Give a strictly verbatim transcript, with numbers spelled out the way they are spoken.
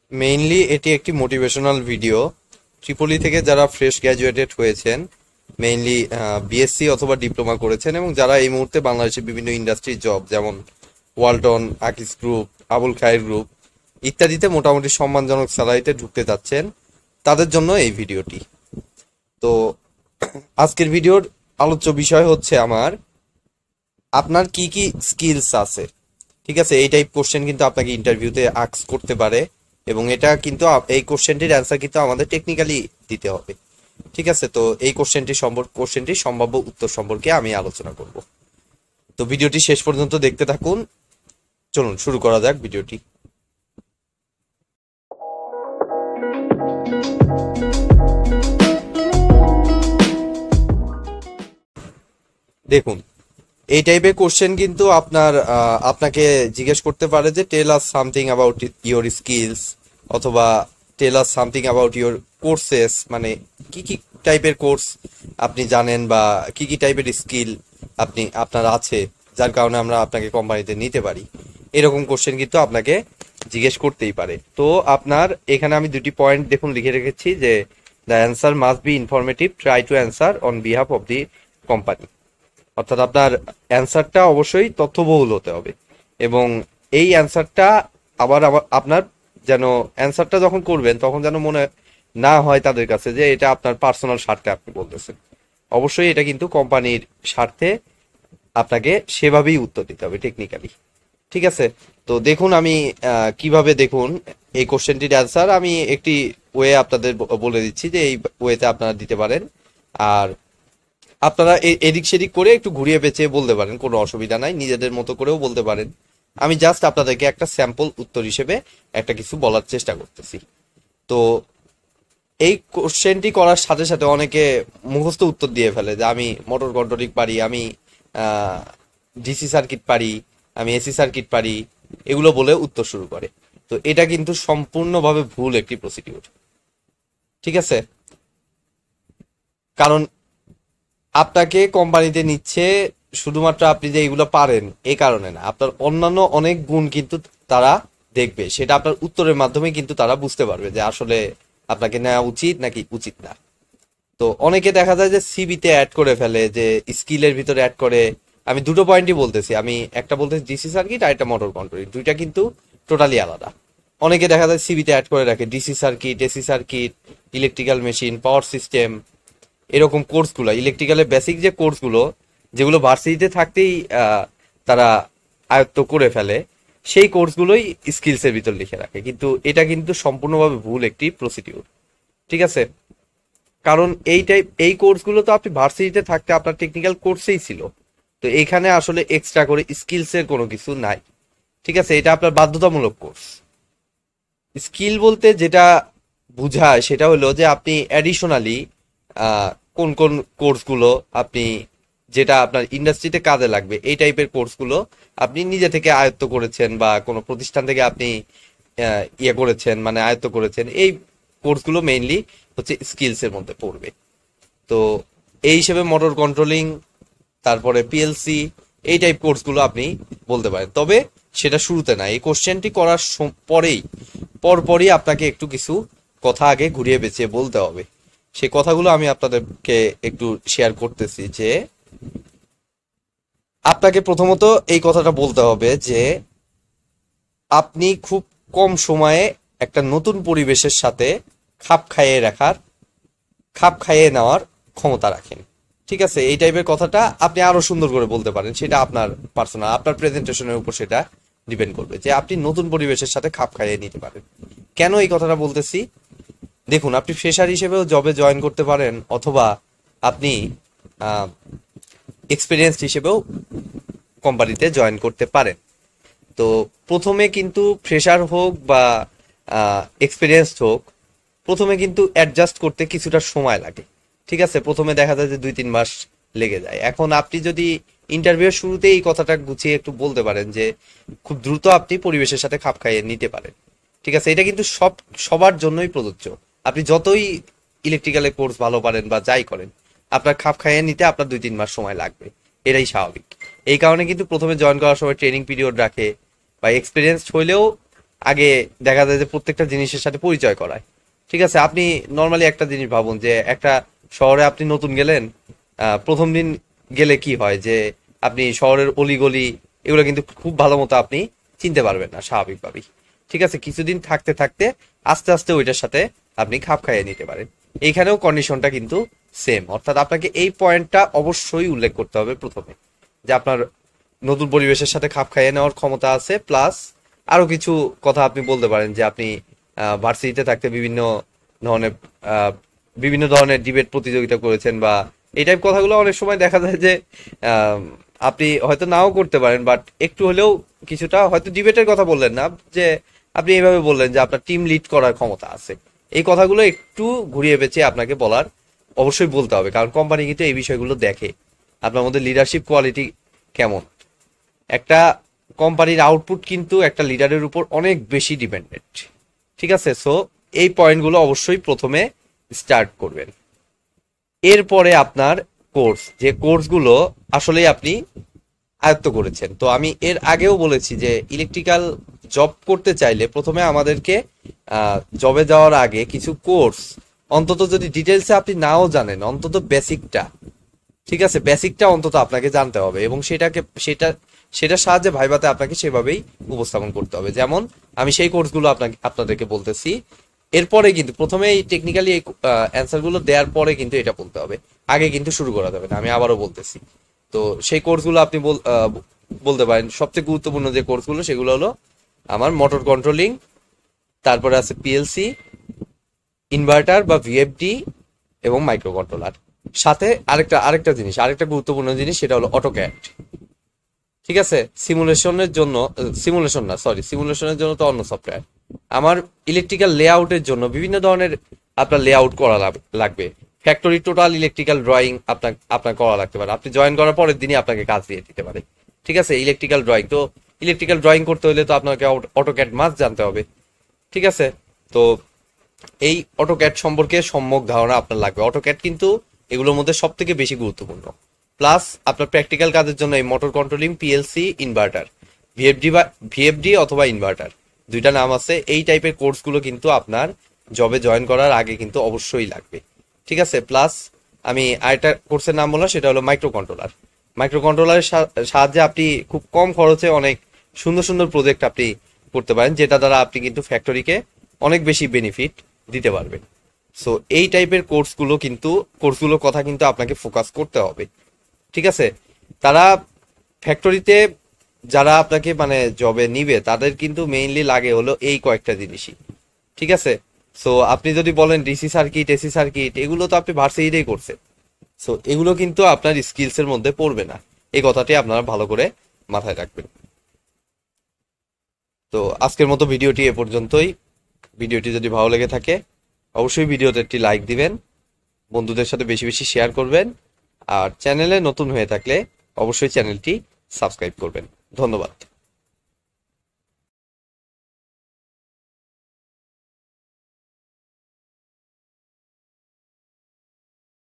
Mainly এটি একটি motivational video. Tripoli থেকে যারা ফ্রেশ গ্র্যাজুয়েটেড হয়েছেন, মেইনলি বিএসসি অথবা ডিপ্লোমা করেছেন এবং যারা এই মুহূর্তে বাংলাদেশের বিভিন্ন ইন্ডাস্ট্রি জব যেমন ওয়ালটন, আকিস গ্রুপ, আবুল খায়ের গ্রুপ ইত্যাদিতে মোটামুটি সম্মানজনক স্যালারিতে ঢুকতে যাচ্ছেন, তাদের জন্য এই ভিডিওটি। তো আজকের ভিডিওর আলোচ্য বিষয় হচ্ছে আমার আপনার কি কি স্কিলস আছে। ঠিক আছে, এই টাইপ কোশ্চেন কিন্তু আপনাকে ইন্টারভিউতে আস্ক করতে পারে এবং এটা কিন্তু এই কোশ্চেনটির অ্যান্সার কিন্তু আমাদের টেকনিক্যালি দিতে হবে। ঠিক আছে, তো এই কোশ্চেনটি সম্পর্ক কোশ্চেনটির সম্ভাব্য উত্তর সম্পর্কে আমি আলোচনা করব। তো ভিডিওটি শেষ পর্যন্ত দেখতে থাকুন। চলুন শুরু করা যাক ভিডিওটি। দেখুন, এই টাইপের কোশ্চেন কিন্তু আপনার আপনাকে জিজ্ঞেস করতে পারে যে tell us something about your skills, অথবা tell us something about your courses, মানে কি কি টাইপের কোর্স আপনি জানেন বা কি কি টাইপের স্কিল আপনি আপনার আছে যার কারণে আমরা আপনাকে কোম্পানিতে নিতে পারি। এরকম কোশ্চেন কিন্তু আপনাকে জিজ্ঞেস করতেই পারে। তো আপনার এখানে আমি দুটি পয়েন্ট দেখুন লিখে রেখেছি যে the answer must be informative, try to answer on behalf of the company. অর্থাৎ আপনার অ্যান্সারটা অবশ্যই তথ্যবহুল হতে হবে এবং এই অ্যান্সারটা আবার আপনার যেন অ্যান্সারটা যখন করবেন তখন যেন মনে না হয় তাদের কাছে যে এটা আপনার পার্সোনাল স্বার্থে আপনি বলতেছেন। অবশ্যই এটা কিন্তু কোম্পানির স্বার্থে আপনাকে সেভাবেই উত্তর দিতে হবে টেকনিক্যালি। ঠিক আছে, তো দেখুন আমি কিভাবে দেখুন এই কোশ্চেনটির অ্যান্সার আমি একটি ওয়ে আপনাদের বলে দিচ্ছি যে এই ওয়েতে আপনারা দিতে পারেন, আর আপনারা এদিক সেদিক করে একটু ঘুরিয়ে পেঁচিয়ে বলতে পারেন, কোনো অসুবিধা নাই, নিজেদের মতো করেও বলতে পারেন। আমি জাস্ট আপনাদেরকে একটা স্যাম্পল উত্তর হিসেবে একটা কিছু বলার চেষ্টা করতেছি। তো এই কোশ্চেনটি করার সাথে সাথে অনেকে মুখস্থ উত্তর দিয়ে ফেলে যে আমি মোটর কন্ট্রোলিং পারি, আমি ডিসি সার্কিট পারি, আমি এসি সার্কিট পারি, এগুলো বলে উত্তর শুরু করে। তো এটা কিন্তু সম্পূর্ণভাবে ভুল একটি প্রসিডিউর। ঠিক আছে, কারণ আপনাকে কোম্পানিতে নিচ্ছে শুধুমাত্র আপনি যে এইগুলো পারেন এই কারণে না, আপনার অন্যান্য অনেক গুণ কিন্তু তারা দেখবে, সেটা আপনার উত্তরের মাধ্যমে কিন্তু তারা বুঝতে পারবে যে আসলে আপনাকে নেওয়া উচিত নাকি উচিত না। তো অনেকে দেখা যায় যে সিবিতে অ্যাড করে ফেলে, যে স্কিলের ভিতরে অ্যাড করে। আমি দুটো পয়েন্টই বলতেছি, আমি একটা বলতেছি ডিসি সার্কিট আর একটা মোটর কন্ট্রোলিং, দুইটা কিন্তু টোটালি আলাদা। অনেকে দেখা যায় সিবিতে অ্যাড করে রাখে DC circuit, AC circuit, electrical machine, power system, এরকম কোর্সগুলো, ইলেকট্রিক্যালের বেসিক যে কোর্সগুলো যেগুলো ভার্সিটিতে থাকতেই তারা আয়ত্ত করে ফেলে, সেই কোর্সগুলোই স্কিলসের ভিতর লিখে রাখে, কিন্তু এটা কিন্তু সম্পূর্ণভাবে ভুল একটি প্রসিডিউর। ঠিক আছে, কারণ এই টাইপ এই কোর্সগুলো তো আপনি ভার্সিটিতে থাকতে আপনার টেকনিক্যাল কোর্সেই ছিল, তো এইখানে আসলে এক্সট্রা করে স্কিলসের কোনো কিছু নাই। ঠিক আছে, এটা আপনার বাধ্যতামূলক কোর্স। স্কিল বলতে যেটা বুঝায় সেটা হলো যে আপনি অ্যাডিশনালি কোন কোন কোর্সগুলো আপনি, যেটা আপনার ইন্ডাস্ট্রিতে কাজে লাগবে, এই টাইপের কোর্সগুলো আপনি নিজে থেকে আয়ত্ত করেছেন বা কোনো প্রতিষ্ঠান থেকে আপনি ইয়ে করেছেন, মানে আয়ত্ত করেছেন, এই কোর্সগুলো মেইনলি হচ্ছে স্কিলসের মধ্যে পড়বে। তো এই হিসেবে মোটর কন্ট্রোলিং, তারপরে পিএলসি, এই টাইপ কোর্সগুলো আপনি বলতে পারেন, তবে সেটা শুরুতে না, এই কোশ্চেনটি করার পরেই পরপরই আপনাকে একটু কিছু কথা আগে ঘুরিয়ে পেঁচিয়ে বলতে হবে। সেই কথাগুলো আমি আপনাদেরকে একটু শেয়ার করতেছি যে আপনাকে প্রথমত এই কথাটা বলতে হবে যে আপনি খুব কম সময়ে একটা নতুন পরিবেশের সাথে খাপ খাইয়ে রাখার খাপ খাইয়ে নেওয়ার ক্ষমতা রাখেন। ঠিক আছে, এই টাইপের কথাটা আপনি আরো সুন্দর করে বলতে পারেন, সেটা আপনার পার্সোনাল, আপনার প্রেজেন্টেশনের উপর সেটা ডিপেন্ড করবে যে আপনি নতুন পরিবেশের সাথে খাপ খাইয়ে নিতে পারেন। কেন এই কথাটা বলতেছি, দেখুন, আপনি ফ্রেশার হিসেবেও জবে জয়েন করতে পারেন, অথবা আপনি এক্সপিরিয়েন্সড হিসেবেও কোম্পানিতে জয়েন করতে পারেন। তো প্রথমে কিন্তু ফ্রেশার হোক বা এক্সপিরিয়েন্সড হোক, প্রথমে কিন্তু অ্যাডজাস্ট করতে কিছুটা সময় লাগে। ঠিক আছে, প্রথমে দেখা যায় যে দুই তিন মাস লেগে যায়। এখন আপনি যদি ইন্টারভিউর শুরুতে এই কথাটা গুছিয়ে একটু বলতে পারেন যে খুব দ্রুত আপনি পরিবেশের সাথে খাপ খাইয়ে নিতে পারেন। ঠিক আছে, এটা কিন্তু সব সবার জন্যই প্রযোজ্য। আপনি যতই ইলেকট্রিক্যালের কোর্স ভালো পারেন বা যাই করেন, আপনার খাপ খাইয়ে নিতে আপনার দুই তিন মাস সময় লাগবে, এটাই স্বাভাবিক। এই কারণে কিন্তু প্রথমে জয়েন করার সময় ট্রেনিং পিরিয়ড রাখে, বা এক্সপিরিয়েন্স হইলেও আগে দেখা যায় যে প্রত্যেকটা জিনিসের সাথে পরিচয় করায়। ঠিক আছে, আপনি নর্মালি একটা জিনিস ভাবুন যে একটা শহরে আপনি নতুন গেলেন, আহ, প্রথম দিন গেলে কি হয় যে আপনি শহরের অলিগলি এগুলো কিন্তু খুব ভালো মতো আপনি চিনতে পারবেন না স্বাভাবিকভাবেই। ঠিক আছে, কিছুদিন থাকতে থাকতে আস্তে আস্তে ওইটার সাথে আপনি খাপ খাইয়ে নিতে পারেন। এইখানেও কন্ডিশনটা কিন্তু সেম, অর্থাৎ আপনাকে এই পয়েন্টটা অবশ্যই উল্লেখ করতে হবে প্রথমে যে আপনার নতুন পরিবেশের সাথে খাপ খাইয়ে নেওয়ার ক্ষমতা আছে, প্লাস আরো কিছু কথা আপনি বলতে পারেন যে আপনি ভার্সিটিতে থাকতে বিভিন্ন ধরনের আহ, বিভিন্ন ধরনের ডিবেট প্রতিযোগিতা করেছেন, বা এই টাইপ কথাগুলো অনেক সময় দেখা যায় যে আহ, আপনি হয়তো নাও করতে পারেন, বাট একটু হলেও কিছুটা, হয়তো ডিবেটের কথা বললেন না, যে আপনি এইভাবে বললেন যে আপনার টিম লিড করার ক্ষমতা আছে। এই কথাগুলো একটু ঘুরিয়ে পেঁচিয়ে আপনাকে বলার অবশ্যই বলতে হবে, কারণ কোম্পানি কিন্তু এই বিষয়গুলো দেখে আপনার মধ্যে লিডারশিপ কোয়ালিটি কেমন। একটা কোম্পানির আউটপুট কিন্তু একটা লিডারের উপর অনেক বেশি ডিপেন্ডেন্ট। ঠিক আছে, সো এই পয়েন্টগুলো অবশ্যই প্রথমে স্টার্ট করবেন। এরপরে আপনার কোর্স, যে কোর্সগুলো আসলে আপনি আয়ত্ত করেছেন। তো আমি এর আগেও বলেছি যে ইলেকট্রিক্যাল জব করতে চাইলে প্রথমে আমাদেরকে জবে যাওয়ার আগে কিছু কোর্স, অন্তত যদি ডিটেলসে আপনি নাও জানেন, অন্তত বেসিকটা, ঠিক আছে, বেসিকটা অন্তত আপনাকে জানতে হবে, এবং সেটাকে সেটা সেটার সাহায্যে ভাইভাতে আপনাকে সেভাবেই উপস্থাপন করতে হবে। যেমন আমি সেই কোর্সগুলো আপনাকে আপনাদেরকে বলতেছি। এরপরে কিন্তু প্রথমে এই টেকনিক্যালি এই অ্যান্সার গুলো দেওয়ার পরে কিন্তু এটা বলতে হবে, আগে কিন্তু শুরু করা যাবে না, আমি আবারও বলতেছি। তো সেই কোর্সগুলো আপনি বলতে পারেন। সবচেয়ে গুরুত্বপূর্ণ যে কোর্সগুলো সেগুলো হলো আমার মোটর কন্ট্রোলিং, তারপরে আছে পিএলসি, ইনভার্টার বা ভিএফডি এবং মাইক্রো কন্ট্রোলার। সাথে আরেকটা আরেকটা জিনিস, আরেকটা গুরুত্বপূর্ণ জিনিস, সেটা হলো অটোক্যাড। ঠিক আছে, সিমুলেশনের জন্য, সিমুলেশন না সরি সিমুলেশনের জন্য তো অন্য সফটওয়্যার। আমার ইলেকট্রিক্যাল লেআউটের জন্য বিভিন্ন ধরনের আপনার লেআউট করা লাগবে। ফ্যাক্টরি টোটাল ইলেকট্রিক্যাল ড্রয়িং আপনার আপনার করা লাগতে পারে, আপনি জয়েন করার পরের দিনই আপনাকে কাজ দিয়ে দিতে পারে। ঠিক আছে, ইলেকট্রিক্যাল ড্রয়িং, তো ইলেকট্রিক্যাল ড্রয়িং করতে হলে তো আপনাকে অটোক্যাড মাস্ট জানতে হবে। ঠিক আছে, তো এই অটোক্যাড সম্পর্কে সম্যক ধারণা আপনার লাগবে। অটোক্যাড কিন্তু এগুলোর মধ্যে সব থেকে বেশি গুরুত্বপূর্ণ। প্লাস আপনার প্র্যাকটিক্যাল কাজের জন্য এই motor controlling, PLC, inverter, VFD বা ভিএফডি অথবা ইনভার্টার, দুইটা নাম আছে। এই টাইপের কোর্সগুলো কিন্তু আপনার জবে জয়েন করার আগে কিন্তু অবশ্যই লাগবে। ঠিক আছে, প্লাস আমি আরেকটা কোর্সের নাম বললাম, সেটা হলো মাইক্রো কন্ট্রোলার। মাইক্রো কন্ট্রোলারের সাহায্যে আপনি খুব কম খরচে অনেক সুন্দর সুন্দর প্রজেক্ট আপনি করতে পারেন, যেটা দ্বারা আপনি কিন্তু ফ্যাক্টরিকে অনেক বেশি বেনিফিট দিতে পারবেন। সো এই টাইপের কোর্সগুলো কিন্তু কোর্সগুলোর কথা কিন্তু আপনাকে ফোকাস করতে হবে। ঠিক আছে, তারা ফ্যাক্টরিতে যারা আপনাকে মানে জবে নিবে তাদের কিন্তু মেইনলি লাগে হলো এই কয়েকটা জিনিসই। ঠিক আছে, সো আপনি যদি বলেন ডিসি সার্কিট, এসি সার্কিট, এগুলো তো আপনি ভার্সিটিতেই করছেন, সো এগুলো কিন্তু আপনার স্কিলস এর মধ্যে পড়বে না। এই কথাটি আপনারা ভালো করে মাথায় রাখবেন। তো আজকের মতো ভিডিওটি এ পর্যন্তই। ভিডিওটি যদি ভালো লেগে থাকে অবশ্যই ভিডিওতে একটি লাইক দিবেন, বন্ধুদের সাথে বেশি বেশি শেয়ার করবেন, আর চ্যানেলে নতুন হয়ে থাকলে অবশ্যই চ্যানেলটি সাবস্ক্রাইব করবেন। ধন্যবাদ।